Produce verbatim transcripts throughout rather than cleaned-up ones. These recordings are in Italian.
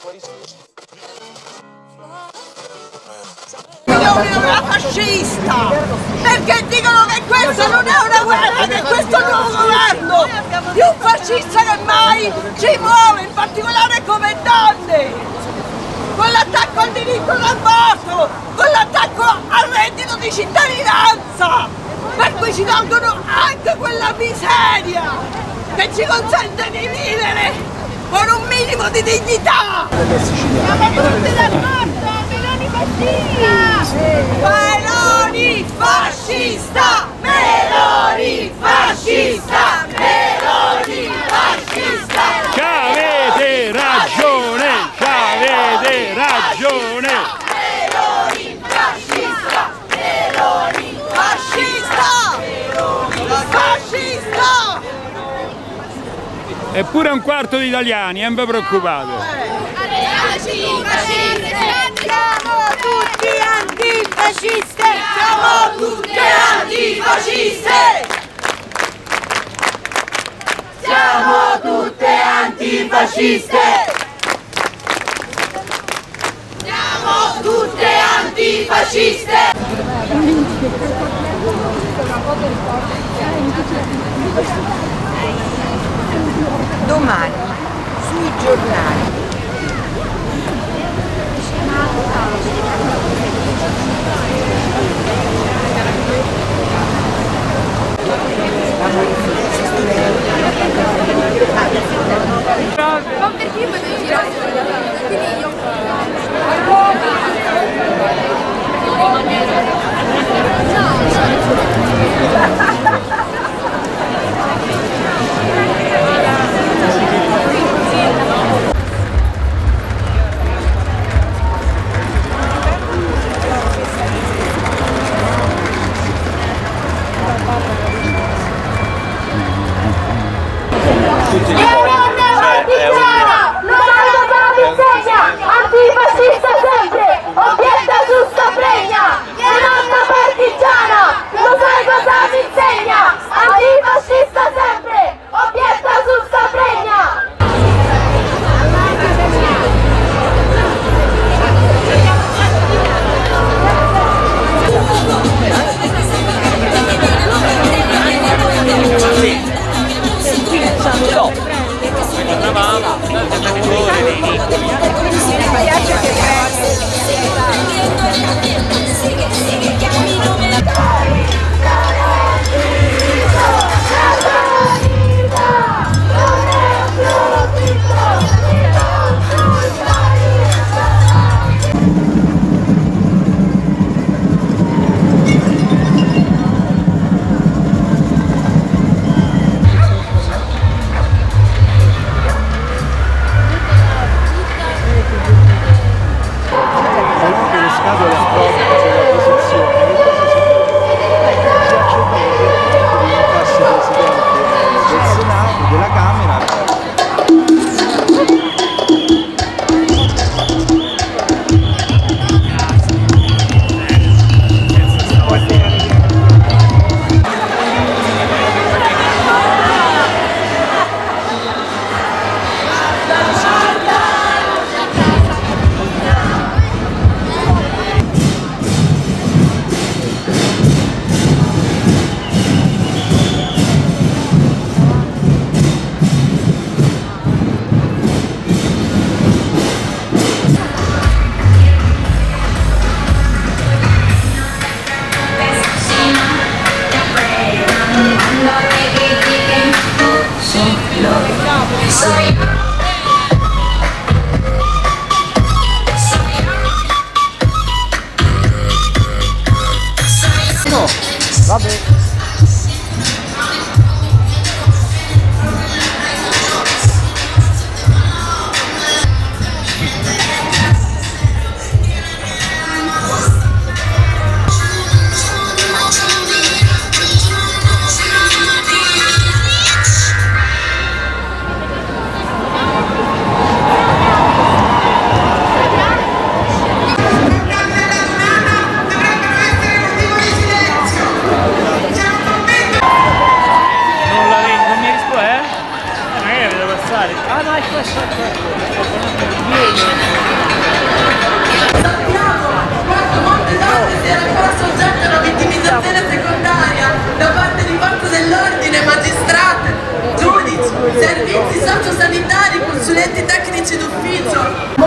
Una fascista, perché dicono che questa non è una guerra, che questo è un nuovo governo più fascista che mai ci muove, in particolare come donne, con l'attacco al diritto d'aborto, con l'attacco al reddito di cittadinanza, per cui ci tolgono anche quella miseria che ci consente di vivere con un minimo di dignità. Siamo tutti d'accordo, Meloni fascista! Meloni fascista! Meloni fascista! C'avete ragione! C'avete ragione! Meloni fascista! Meloni fascista! Meloni fascista! Eppure un quarto di italiani, non vi preoccupate. Siamo tutte antifasciste! Siamo tutte antifasciste! Siamo tutte antifasciste! Domani sui giornali ma perché io devo girare? Quindi io È un...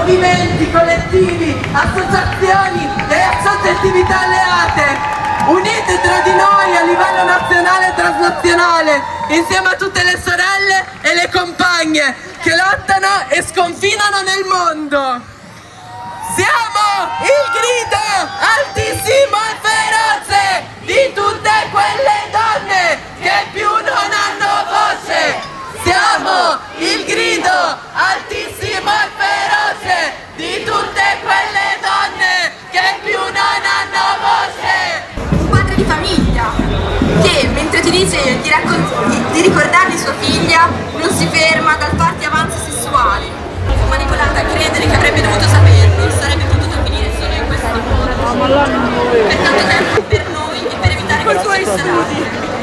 movimenti collettivi, associazioni e associatività alleate, unite tra di noi a livello nazionale e transnazionale, insieme a tutte le sorelle e le compagne che lottano e sconfinano nel mondo. Siamo il grido altissimo e feroce di tutte quelle donne che più non hanno voce. Siamo il grido altissimo e feroce di tutte quelle donne che più non hanno voce. Un padre di famiglia che mentre ti dice di, di, di ricordargli sua figlia non si ferma dal farti avanzi sessuali. Manipolata a credere che avrebbe dovuto saperlo, sarebbe potuto finire solo in questo modo. Per tanto tempo per noi e per evitare che succedesse.